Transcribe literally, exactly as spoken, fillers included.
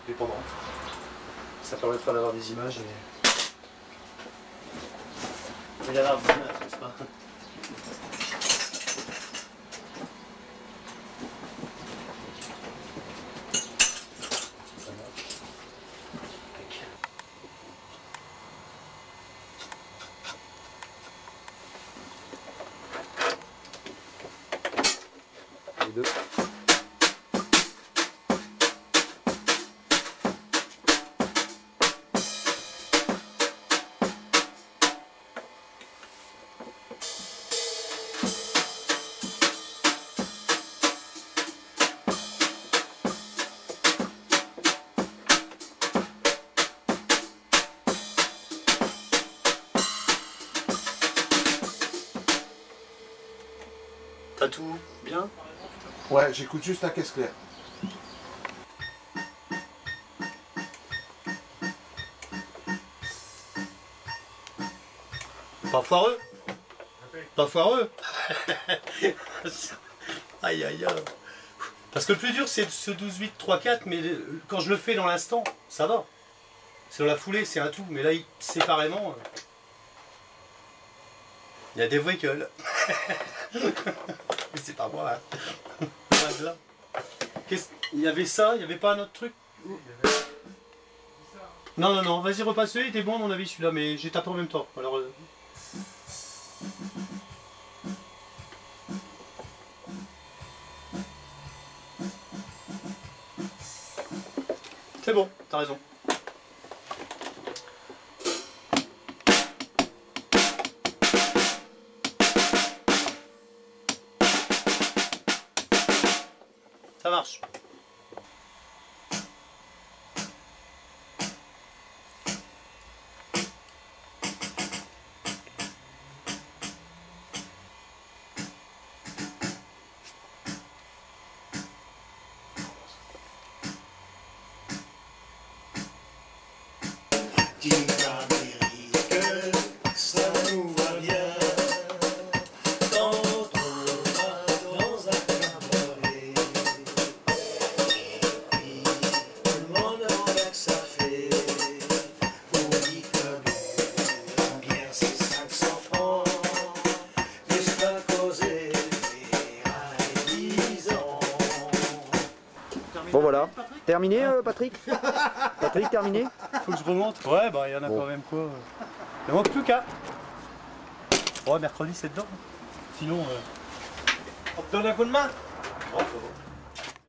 dépendante. Ça permettra d'avoir des images et... et d'avoir des images, n'est-ce pas? Les deux. T'as tout bien? Ouais, j'écoute juste la caisse claire. Pas foireux? Pas foireux? Aïe aïe aïe. Parce que le plus dur c'est ce douze huit trois quatre, mais quand je le fais dans l'instant, ça va. C'est dans la foulée, c'est un tout. Mais là, séparément, il y a des voicals. Mais c'est pas moi. Hein. Il y avait ça, il n'y avait pas un autre truc? Non, non, non, vas-y repasse, il était bon à mon avis celui-là, mais j'ai tapé en même temps. Alors, euh... c'est bon, t'as raison. Ça marche. Bon voilà, terminé euh, Patrick Patrick, terminé? Faut que je remonte. Ouais, bah il y en a bon. Quand même quoi. Il manque plus qu'à. Ouais, mercredi c'est dedans. Sinon, euh... on te donne un coup de main. Oh,